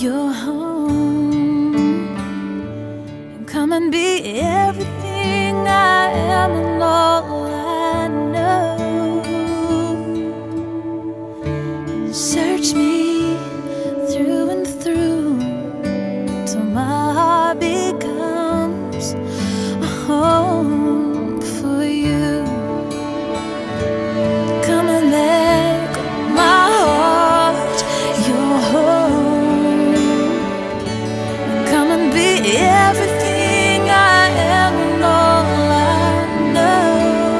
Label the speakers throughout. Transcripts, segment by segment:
Speaker 1: your home, and come and be everything I am and all I know. And search me through and through till my heart becomes a home for you. Come and make my heart your home, and come and be everything I am and all I know.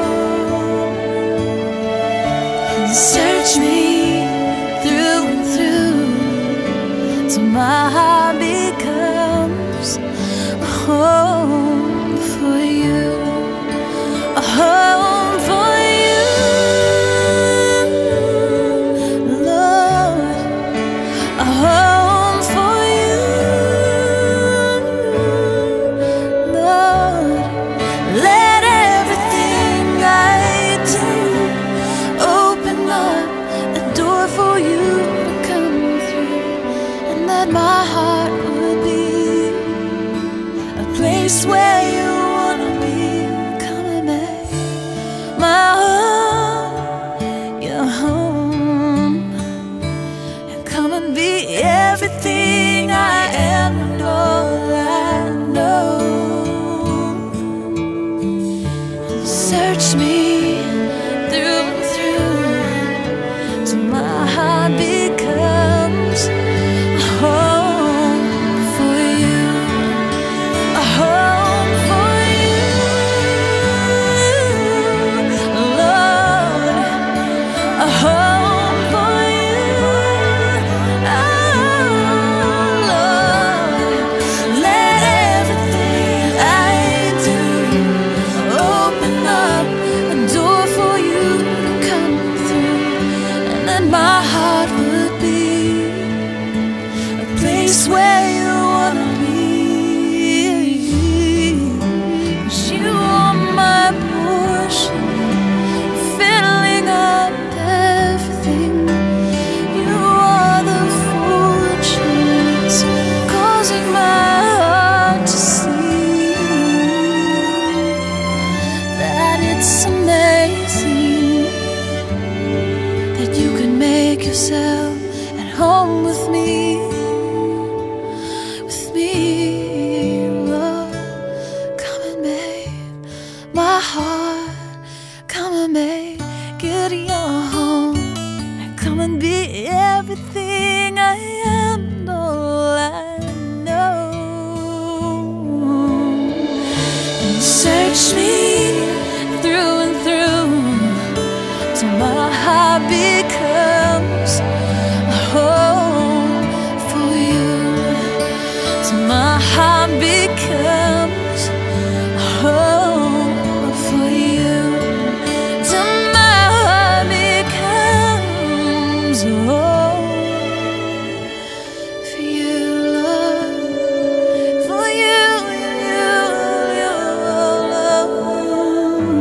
Speaker 1: And search me through and through till my heart becomes a home for you, a home for you, Lord, a home for you, Lord. Let everything I do open up a door for you to come through, and that my heart would be a place where you wanna be. Come and make my heart your home, and come and be everything I am and all I know. And search me through and through till my heart becomes a home for you, a home for you, Lord, a home for you, oh Lord. Let everything I do open up a door for you to come through, and then my heart would be a place where you wanna be. 'Cause you are my portion, filling up everything. You are the fortunes, causing my heart to see that it's amazing that you can make yourself at home with me, Lord. Come and make my heart, come and make it your home, and come and be everything I am and all I know. And search me through and through till my heart becomes a home for you, till my heart becomes a home for you, till my heart becomes a home for you, Lord, for you, you, Lord.